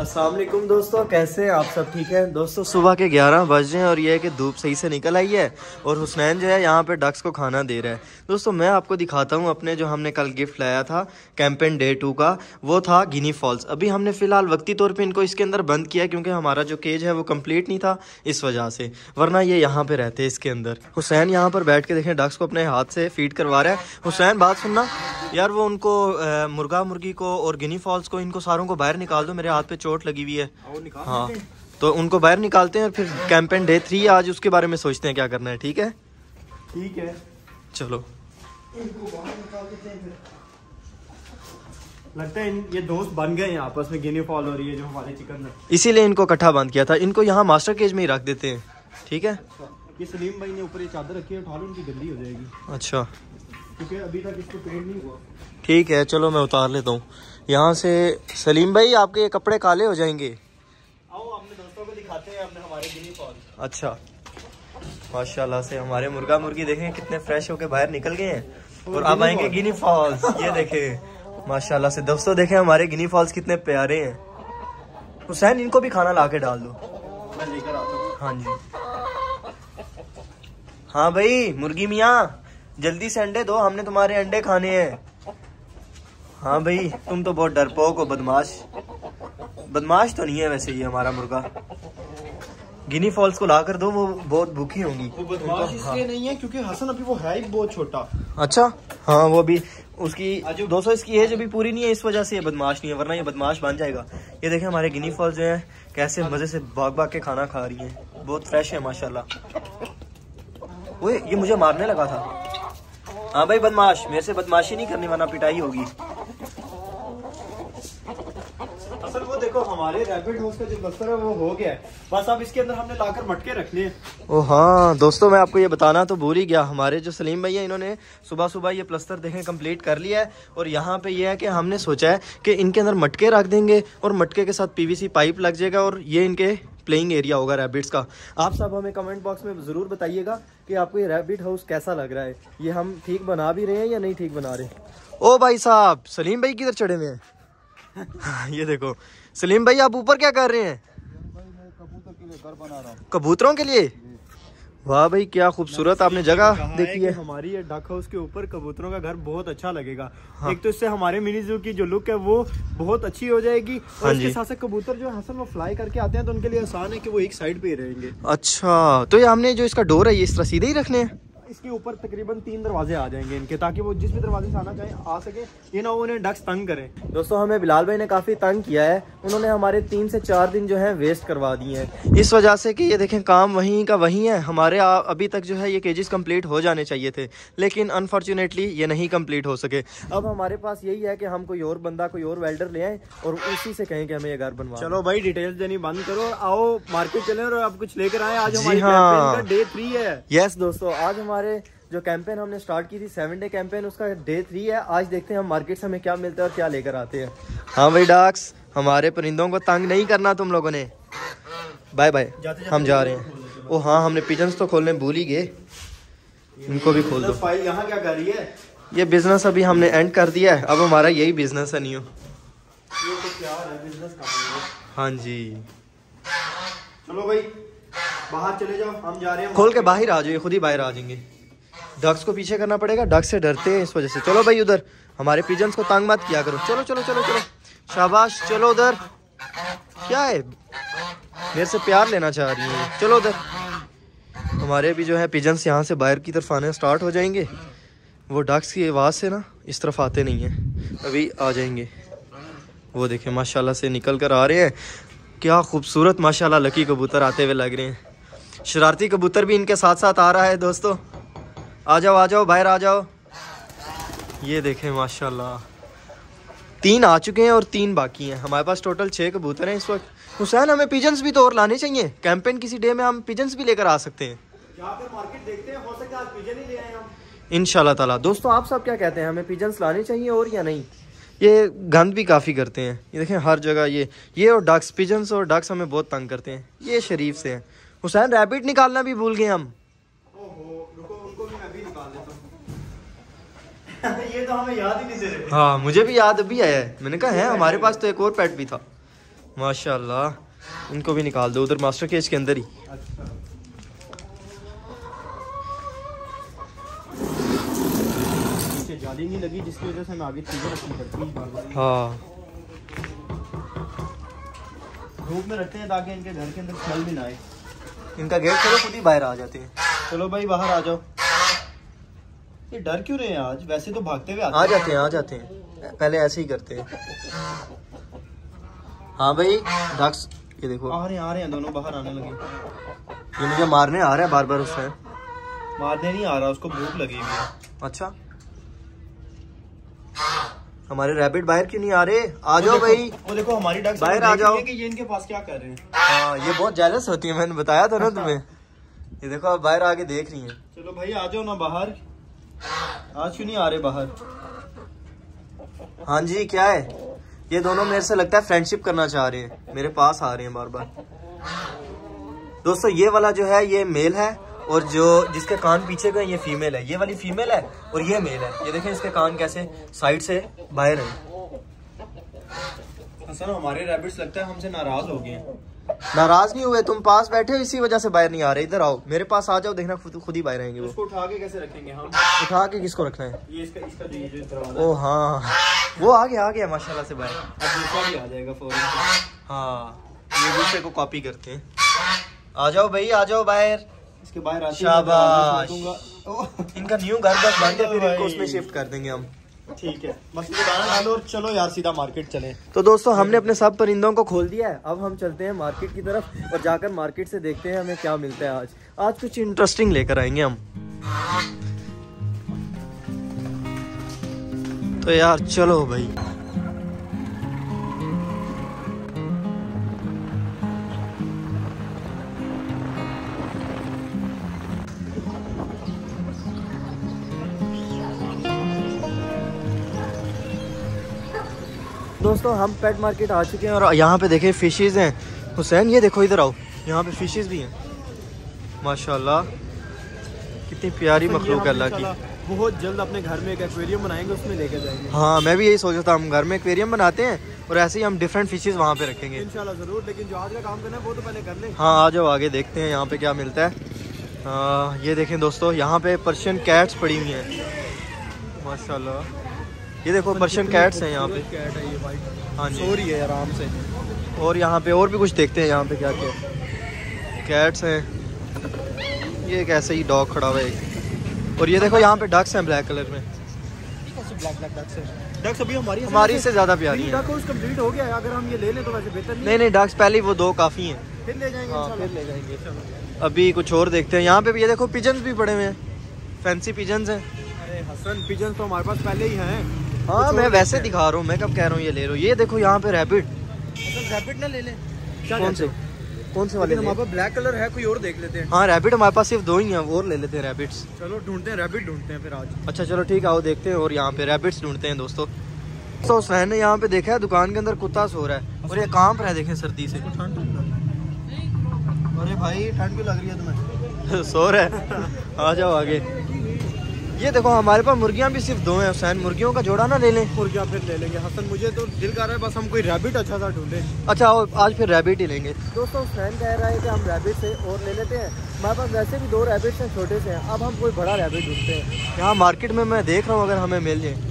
अस्सलाम वालेकुम दोस्तों, कैसे हैं आप सब? ठीक है दोस्तों, सुबह के 11 बज रहे हैं और ये है कि धूप सही से निकल आई है और हुसनैन जो है यहाँ पे डक्स को खाना दे रहा है। दोस्तों मैं आपको दिखाता हूँ अपने जो हमने कल गिफ्ट लाया था कैंपेन डे 2 का, वो था गिनी फॉल्स। अभी हमने फ़िलहाल वक्ती तौर पे इनको इसके अंदर बंद किया क्योंकि हमारा जो केज है वो कंप्लीट नहीं था इस वजह से, वरना ये यहाँ पे रहते इसके अंदर। हुसैन यहाँ पर बैठ के देखें डक्स को अपने हाथ से फीड करवा रहा है। हुसैन बात सुनना यार, वो उनको मुर्गा मुर्गी को और गिनी फॉल्स को, इनको सारों को बाहर निकाल दो, मेरे हाथ पे चोट लगी हुई है। हाँ तो उनको बाहर निकालते हैं और फिर कैंपेन डे 3 आज उसके बारे में सोचते हैं क्या करना है। ठीक है ठीक है, चलो। इनको बाहर निकाल देते हैं। फिर लगता है ये दोस्त बन गए हैं आपस में, गिनी फॉल और ये जो हमारे चिकन है, इसीलिए इनको इकट्ठा बंद किया था। इनको यहाँ मास्टर केज में ही रख देते हैं। ठीक है, ये सलीम भाई ने ऊपर ये चादर रखी है, उठा लो, उनकी गंदी हो जाएगी। अच्छा क्योंकि अभी तक इसको पेंट नहीं हुआ। ठीक है, चलो मैं उतार लेता हूँ यहाँ से। सलीम भाई आपके ये कपड़े काले हो जाएंगे। आओ अपने दोस्तों को दिखाते हैं अपने हमारे गिनी फॉल। अच्छा, माशाल्लाह से हमारे मुर्गा मुर्गी देखें कितने फ्रेश होके बाहर निकल गए हैं और अब आएंगे गिनी फॉल्स। ये देखें माशाल्लाह से दोस्तों, देखें हमारे गिनी फॉल्स कितने प्यारे हैं। हुसैन इनको भी खाना ला के डाल दो। मैं लेकर आता हूँ। हाँ जी, हाँ भाई मुर्गी मियाँ जल्दी से अंडे दो, हमने तुम्हारे अंडे खाने हैं। हाँ भाई तुम तो बहुत डरपोक हो, बदमाश। बदमाश तो नहीं है वैसे ये हमारा मुर्गा। गिनी फॉल्स को ला कर दो, वो बहुत भूखी होंगी। वो बदमाश इसलिए नहीं है क्योंकि हसन अभी वो है ही बहुत छोटा। अच्छा हाँ, वो भी उसकी 200 इसकी एज अभी पूरी नहीं है, इस वजह से ये बदमाश नहीं है, वरना ये बदमाश बन जाएगा। ये देखें हमारे गिनी फॉल्स जो है कैसे मजे से भाग भाग के खाना खा रही है, बहुत फ्रेश है माशाल्लाह। ओए ये मुझे मारने लगा था। हाँ भाई बदमाश, मेरे से बदमाशी नहीं करनी वरना पिटाई होगी। असल वो देखो हमारे रैबिट हाउस का जो बस्तर है वो हो गया है, बस अब इसके अंदर हमने लाकर मटके रखने हैं। ओ हाँ दोस्तों, मैं आपको ये बताना तो भूल ही गया, हमारे जो सलीम भाई हैं इन्होंने सुबह सुबह ये प्लस्तर देखें कंप्लीट कर लिया है। और यहाँ पे ये है कि हमने सोचा है कि इनके अंदर मटके रख देंगे और मटके के साथ पीवीसी पाइप लग जाएगा और ये इनके प्लेइंग एरिया होगा रैबिट्स का। आप सब हमें कमेंट बॉक्स में ज़रूर बताइएगा कि आपको ये रैबिट हाउस कैसा लग रहा है, ये हम ठीक बना भी रहे हैं या नहीं ठीक बना रहे। ओ भाई साहब, सलीम भाई किधर चढ़े हुए हैं? ये देखो सलीम भाई, आप ऊपर क्या कर रहे हैं? कबूतर के लिए घर बना रहा हूँ। कबूतरों के लिए? वाह भाई क्या खूबसूरत आपने जगह देखी है। हमारी ये डक हाउस के ऊपर कबूतरों का घर बहुत अच्छा लगेगा। हाँ। एक तो इससे हमारे मिनी जू की जो लुक है वो बहुत अच्छी हो जाएगी और हाँ इसके साथ साथ कबूतर जो हसन वो फ्लाई करके आते हैं तो उनके लिए आसान है कि वो एक साइड पे ही रहेंगे। अच्छा, तो ये हमने जो इसका डोर है ये इस तरह सीधे ही रखने हैं? इसके ऊपर तकरीबन 3 दरवाजे आ जाएंगे इनके, ताकि वो जिस भी दरवाजे से आना चाहे आ सके, ये ना उन्हें डक्स तंग करें। दोस्तों हमें बिलाल भाई ने काफ़ी तंग किया है, उन्होंने हमारे 3 से 4 दिन जो है वेस्ट करवा दिए हैं इस वजह से कि ये देखें काम वहीं का वहीं है। हमारे अभी तक जो है ये केजेस कंप्लीट हो जाने चाहिए थे, लेकिन अनफॉर्चुनेटली ये नहीं कंप्लीट हो सके। अब हमारे पास यही है कि हम कोई और बंदा, कोई और वेल्डर ले आए और उसी से कहें कि हमें ये घर बनवा। चलो भाई डिटेल्स देनी बंद करो, आओ मार्केट चले और अब कुछ लेकर आए। आज हमारी हाँ, कैंपेन का डे 3 है। यस दोस्तों, आज हमारे जो कैंपेन हमने स्टार्ट की थी 7 डे कैंपेन, उसका डे 3 है। आज देखते हैं हम मार्केट से हमें क्या मिलता है और क्या लेकर आते हैं। हाँ भाई डक्स, हमारे परिंदों को तंग नहीं करना तुम लोगों ने। बाय बाय, हम जा रहे हैं। ओ हाँ, हमने पिजन्स तो खोलने भूल ही गए, इनको भी खोल दो। फाइल यहाँ क्या कर रही है? ये बिजनेस अभी हमने एंड कर दिया है, अब हमारा यही बिजनेस है न्यू। ये तो प्यार है बिजनेस का। हाँ जी, चलो भाई बाहर चले जाओ, हम जा रहे हैं। खोल के बाहर आ जाओ, खुद ही बाहर आ जाएंगे। डक्स को पीछे करना पड़ेगा, डक्स से डरते हैं इस वजह से। चलो भाई उधर, हमारे पिजन्स को तंग मत किया करो। चलो चलो चलो चलो, शाबाश, चलो उधर। क्या है, मेरे से प्यार लेना चाह रही है? चलो उधर। हमारे भी जो है पिजन्स यहाँ से बाहर की तरफ आने स्टार्ट हो जाएंगे। वो डक्स की आवाज़ से ना इस तरफ आते नहीं हैं, अभी आ जाएंगे। वो देखें माशाल्लाह से निकल कर आ रहे हैं। क्या खूबसूरत माशाल्लाह लकी कबूतर आते हुए लग रहे हैं। शरारती कबूतर भी इनके साथ साथ आ रहा है दोस्तों। आ जाओ बाहर आ जाओ। ये देखें माशाल्लाह 3 आ चुके हैं और 3 बाकी हैं। हमारे पास टोटल 6 कबूतर हैं इस वक्त। हुसैन हमें पिजन्स भी तो और लाने चाहिए, कैंपेन किसी डे में हम पिजन्स भी लेकर आ सकते हैं। जाकर मार्केट देखते हैं, हो सकता है आज पिजन ही ले आए हम इंशाल्लाह ताला। दोस्तों आप सब क्या कहते हैं, हमें पिजन्स लाने चाहिए और या नहीं? ये गंद भी काफ़ी करते हैं, ये देखें हर जगह ये और डक्स, पिजन्स और डक्स हमें बहुत तंग करते हैं। ये शरीफ से हैं। हुसैन रैबिट निकालना भी भूल गए हम। ये तो हमें याद ही नहीं से रहे। हाँ मुझे भी याद अभी आया है, मैंने कहा है हमारे पास तो एक और पेट भी था। माशाल्लाह, इनको भी निकाल दो उधर मास्टर केज के अंदर ही। अच्छा, जाली नहीं लगी जिसकी वजह से हमें आगे चीजें रखनी पड़ती है बार-बार। हाँ, धूप में रखते हैं ताकि इनके घर के अंदर स्मेल भी ना आए। इनका गेट खोलो, खुद ही बाहर आ जाते हैं। चलो भाई बाहर आ जाओ। ये डर क्यों रहे हैं आज? वैसे तो भागते हुए आ जाते हैं, आ जाते हैं, पहले ऐसे ही करते हैं। हाँ भाई डक्स, ये देखो आ रहे हैं दोनों बाहर आने लगे। ये मुझे मारने आ रहा है बार बार उससे। मारने नहीं आ रहा, उसको भूख लगी हुई है। अच्छा, हमारे रैबिट बाहर क्यों नहीं आ रहे? आ जाओ भाई, वो देखो हमारी डक्स बाहर आ जाओ। कि ये इनके पास क्या कर रहे हैं। हाँ, ये बहुत जेलस होती है, मैंने बताया था ना तुम्हें। ये देखो अब बाहर आके देख रही है। चलो भाई आ जाओ ना बाहर। आज क्यों नहीं आ रहे बाहर? हाँ जी, क्या है? ये दोनों मेरे से लगता है फ्रेंडशिप करना चाह रहे हैं, मेरे पास आ रहे हैं बार बार। दोस्तों ये वाला जो है ये मेल है, और जो जिसके कान पीछे गए ये फीमेल है। ये वाली फीमेल है और ये मेल है। ये देखें इसके कान कैसे साइड से बाहर है। हसन, हमारे रैबिट्स लगता है हमसे नाराज हो गए हैं। नाराज नहीं हुए, तुम पास बैठे हो इसी वजह से बाहर नहीं आ रहे। इधर आओ, मेरे पास आ जाओ, देखना खुद ही बाहर आएंगे वो। उसको उठा के कैसे रखेंगे हम? उठा के किसको रखना है? ये इसका जो ये दरवाजा। ओ हाँ, वो आ गया माशाल्लाह से बाहर। अब दूसरा भी आ जाएगा फौरन। हाँ, ये दूसरे को कॉपी करते हैं। आ जाओ भाई, आ जाओ बाहर। इसके बाहर आते शाबाश। ही इनका न्यू घर बस बन गया, फिर इनको उसमें शिफ्ट कर देंगे हम। ठीक है, बस ये दाना डालो और चलो यार सीधा मार्केट चलें। तो दोस्तों हमने अपने सब परिंदों को खोल दिया है। अब हम चलते हैं मार्केट की तरफ और जाकर मार्केट से देखते हैं हमें क्या मिलता है आज। आज कुछ इंटरेस्टिंग लेकर आएंगे हम। तो यार चलो भाई। दोस्तों हम पेट मार्केट आ चुके हैं और यहाँ पे देखें फिशेस हैं। हुसैन ये देखो, इधर आओ, यहाँ पे फिशेस भी हैं माशाल्लाह। कितनी प्यारी मखलूक है अल्लाह की। बहुत जल्द अपने घर में एक एक्वेरियम बनाएंगे, उसमें लेके जाएंगे। हाँ, मैं भी यही सोच रहा था, हम घर में एक्वेरियम बनाते हैं और ऐसे ही हम डिफरेंट फिशेस वहाँ पे रखेंगे इंशाल्लाह जरूर। लेकिन जो आज का काम करना है वो तो पहले कर ले। हाँ, आ जाओ आगे देखते हैं यहाँ पे क्या मिलता है। ये देखें दोस्तों, यहाँ पे पर्शियन कैट्स पड़ी हुई हैं माशाल्लाह। ये देखो पर्शियन कैट्स हैं यहाँ पे। कैट है ये वाइट। हाँ जी, सो रही है आराम से। और यहाँ पे और भी कुछ देखते हैं यहाँ पे क्या क्या कैट्स हैं। ये एक ऐसे ही डॉग खड़ा हुआ है एक। और ये देखो यहाँ पे डक्स हैं ब्लैक कलर में। ब्लैक डक्स है। डक्स अभी हमारी से ज्यादा प्यारी है। डक कंप्लीट हो गया है, अगर हम ये ले लें तो वैसे बेहतर नहीं नहीं, डक्स पहले वो दो काफी हैं, फिर ले जाएंगे। हाँ इंशाल्लाह। फिर ले जाएंगे। अभी कुछ और देखते हैं। यहाँ पे भी ये देखो पिजन्स भी पड़े हुए हैं, फैंसी पिजन्स हैं। अरे हसन, पिजन तो हमारे पास पहले ही हैं। हाँ, मैं वैसे दिखा रहा हूँ, मैं कब कह रहा हूँ ये ले लो। ये देखो यहाँ पे रैबिट। रैबिट ना ले ले। कौन से वाले? हमारे पास ब्लैक कलर है, कोई और देख लेते हैं। हाँ, रैबिट हमारे पास सिर्फ दो ही हैं, और ले लेते हैं रैबिट्स। चलो ढूंढते हैं, रैबिट ढूंढते हैं फिर आज। अच्छा चलो ठीक है, आओ देखते हैं। और यहाँ पे रैबिट्स ढूंढते हैं दोस्तों। तो हुसैन ने यहाँ पे देखा है दुकान के अंदर कुत्ता सो रहा है और ये कांप रहा है, देखें सर्दी से। अरे भाई ठंड क्यों लग रही है तुम्हें? सो रहा है। आ जाओ आगे। ये देखो हमारे पास मुर्गियाँ भी सिर्फ दो हैं हुसैन, मुर्गियों का जोड़ा ना ले लें? मुर्गियाँ फिर ले लेंगे हसन, मुझे तो दिल कर रहा है बस हम कोई रैबिट अच्छा सा ढूंढे। अच्छा आओ, आज फिर रैबिट ही लेंगे। दोस्तों हुसैन कह रहा है कि हम रैबिट से और ले लेते हैं। हमारे पास वैसे भी दो रैबिट्स हैं, छोटे से हैं। अब हम कोई बड़ा रैबिट ढूंढते हैं। यहाँ मार्केट में मैं देख रहा हूँ, अगर हमें मिल जाए।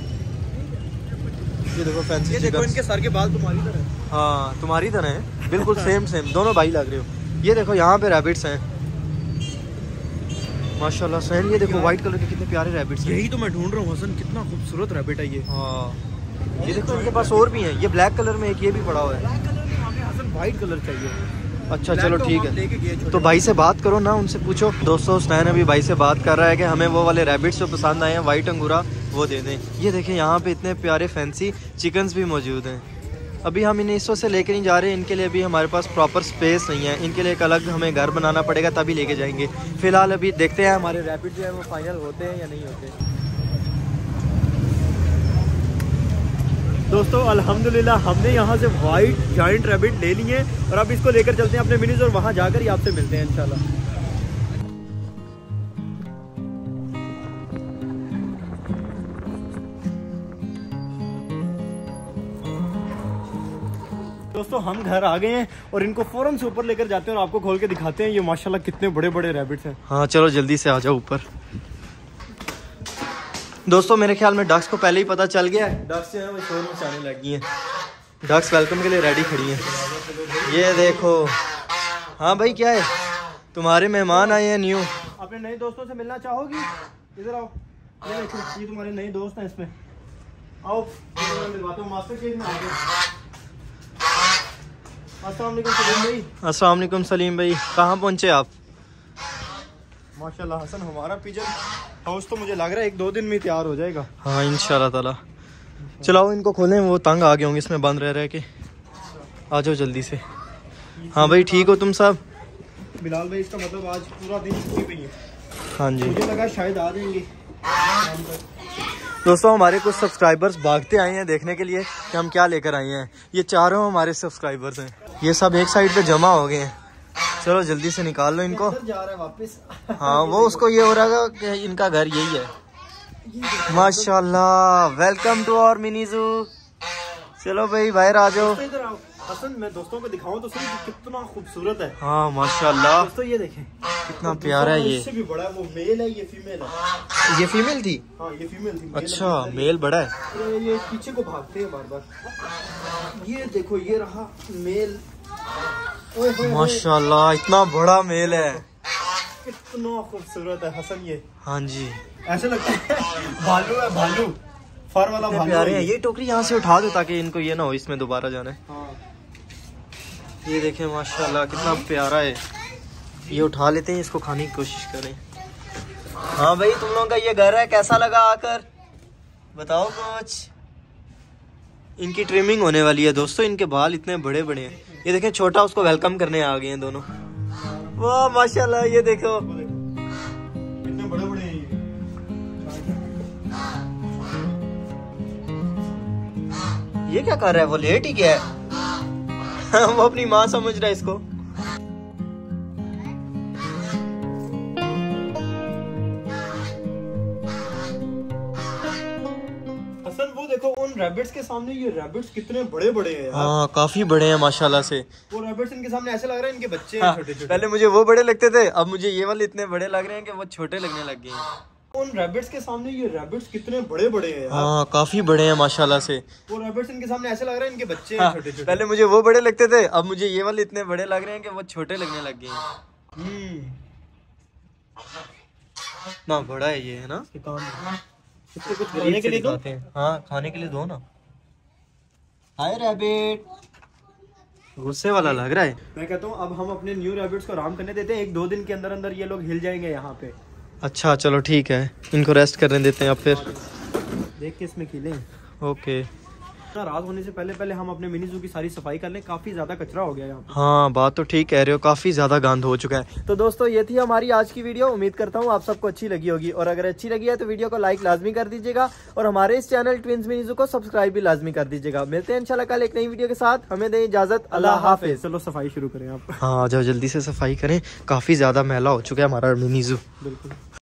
ये देखो फैंसी, ये देखो इनके सर के बाल तुम्हारी तरह। हाँ तुम्हारी तरह है, बिल्कुल सेम सेम, दोनों भाई लग रहे हो। ये देखो यहाँ पे रैबिट्स हैं माशाल्लाह। सैन ये देखो व्हाइट कलर के कितने प्यारे रैबिट्स हैं। यही तो मैं ढूंढ रहा हूँ हसन, कितना खूबसूरत रैबिट है ये। हाँ, ये देखो इनके पास और भी हैं। ये ब्लैक कलर में एक ये भी पड़ा हुआ है। ब्लैक कलर में हमें हसन वाइट कलर चाहिए। अच्छा चलो ठीक है, तो भाई से बात करो ना, उनसे पूछो। दोस्तों हुसैन अभी भाई से बात कर रहा है कि हमें वो वाले रैबिट्स जो पसंद आए हैं वाइट अंगूरा, वो दे दें। ये देखें यहाँ पे इतने प्यारे फैंसी चिकन्स भी मौजूद हैं। अभी हम इन्हें इस वजह से लेके नहीं जा रहे, इनके लिए अभी हमारे पास प्रॉपर स्पेस नहीं है। इनके लिए एक अलग हमें घर बनाना पड़ेगा, तभी लेके जाएंगे। फिलहाल अभी देखते हैं हमारे रैबिट जो है वो फाइनल होते हैं या नहीं होते। दोस्तों अल्हम्दुलिल्लाह हमने यहाँ से वाइट जायंट रैबिट ले लिए हैं और अब इसको लेकर चलते हैं अपने मिनीज और वहाँ जाकर ही आपसे मिलते हैं इंशाल्लाह। दोस्तों हम घर आ गए हैं और इनको फौरन से ऊपर लेकर जाते हैं और आपको खोल के दिखाते हैं ये माशाल्लाह कितने बड़े बड़े रैबिट्स हैं। हाँ चलो जल्दी से आ जाओ ऊपर। दोस्तों मेरे ख्याल में डक्स को पहले ही पता चल गया है, डक्स जो है वो शोर मचाने लगी हैं। डक्स वेलकम के लिए रेडी खड़ी हैं। ये देखो, हाँ भाई क्या है, तुम्हारे मेहमान आए हैं न्यू। अपने नए दोस्तों से मिलना चाहोगी? इधर आओ, ये देखो ये तुम्हारे नए दोस्त हैं इसमें। आओ मिलवाता हूँ, मास्टर केक में आ गए। अस्सलाम वालेकुम सलीम भाई। अस्सलाम वालेकुम सलीम भाई, कहाँ पहुँचे आप? माशाल्लाह हसन हमारा पिजन हाउस तो मुझे लग रहा है 1-2 दिन में तैयार हो जाएगा। हाँ इंशाल्लाह ताला। चलाओ इनको खोलें, वो तंग आ गए होंगे इसमें बंद रह के। आ जाओ जल्दी से। हाँ भाई ठीक हो तुम सब? बिलाल भाई इसका मतलब आज पूरा दिन छुट्टी पे ही है। हाँ जी, मुझे लगा शायद आ जाएंगे। दोस्तों हमारे कुछ सब्सक्राइबर्स भागते आए हैं देखने के लिए कि हम क्या लेकर आए हैं। ये चारों हमारे सब्सक्राइबर्स हैं, ये सब एक साइड पे जमा हो गए हैं। चलो जल्दी से निकाल लो इनको। जा रहा है वापस। हाँ वो उसको ये हो रहा है कि इनका घर यही है। माशाल्लाह, welcome to our mini zoo. चलो भाई बाहर आ जाओ। इधर आओ हसन, मैं दोस्तों को दिखाऊं तो सही कि कितना खूबसूरत है। हाँ माशाल्लाह, दोस्तों ये देखें कितना प्यारा है ये। इससे भी बड़ा है, वो मेल है ये फीमेल है। ये फीमेल थी? हाँ ये फीमेल थी। अच्छा मेल बड़ा है। ये पीछे को भागते हैं बार बार। ये देखो ये रहा मेल। माशाल्लाह इतना बड़ा मेल है, कितना खूबसूरत है हसन ये। हाँ जी ऐसे लगता है भालू है, भालू फर वाला भालू प्यारे हैं। ये टोकरी यहाँ से उठा दो ताकि इनको ये ना हो इसमें दोबारा जाना है। हाँ। ये देखें माशाल्लाह कितना प्यारा है। ये उठा लेते हैं, इसको खाने की कोशिश करें। हाँ भाई तुम लोगों का ये घर है, कैसा लगा आकर बताओ कुछ। इनकी ट्रिमिंग होने वाली है दोस्तों, इनके बाल इतने बड़े बड़े हैं। ये देखें छोटा उसको वेलकम करने आ गए हैं दोनों। वाह माशाल्लाह, ये देखो कितने बड़े बड़े हैं ये क्या कर रहा है, वो लेट ही गया है। वो अपनी माँ समझ रहा है इसको। हसन वो देखो उन रैबिट्स के सामने ये रैबिट्स कितने बड़े बड़े हैं यार। हाँ काफी बड़े हैं माशाल्लाह से। वो रैबिट्स इनके सामने ऐसे लग रहा है इनके बच्चे हैं हाँ, छोटे छोटे। पहले मुझे वो बड़े लगते थे, अब मुझे ये वाले इतने बड़े लग रहे हैं कि वो छोटे लगने लग गए हैं। उन रैबिट्स के सामने ये रैबिट्स कितने बड़े बड़े हैं यार। हाँ काफी बड़े हैं माशाल्लाह से। वो रैबिट्स इनके सामने ऐसे लग रहा है इनके बच्चे हैं हाँ, छोटे छोटे। पहले मुझे वो बड़े लगते थे, अब मुझे ये वाले इतने बड़े लग रहे हैं कि वो छोटे लगने लग गए हैं। इतना बड़ा है ये, है ना। इसको कुछ खाने के लिए दो। हाँ खाने के लिए दो ना। हाय रैबिट, गुस्से वाला लग रहा है। मैं कहता हूँ अब हम अपने न्यू रैबिट्स को आराम करने देते हैं। 1-2 दिन के अंदर अंदर ये लोग हिल जाएंगे यहाँ पे। अच्छा चलो ठीक है, इनको रेस्ट करने देते हैं अब फिर। देख के इसमें खिले। ओके। रात होने से पहले पहले हम अपने मिनी ज़ू की सारी सफाई कर लें, काफी ज्यादा कचरा हो गया यहाँ पे। हाँ बात तो ठीक कह रहे हो, काफी ज्यादा गंद हो चुका है। तो दोस्तों ये थी हमारी आज की वीडियो। उम्मीद करता हूँ आप सबको अच्छी लगी होगी, और अगर अच्छी लगी है तो वीडियो को लाइक लाजमी कर दीजिएगा और हमारे इस चैनल ट्विंस मिनी ज़ू को सब्सक्राइब भी लाजमी कर दीजिएगा। मिलते हैं इंशाल्लाह कल एक नई वीडियो के साथ। हमें दें इजाजत, अल्लाह हाफिज। चलो सफाई शुरू करें आप। हाँ जाओ जल्दी से सफाई करें, काफी ज्यादा मैला हो चुका है हमारा मिनी ज़ू। बिल्कुल।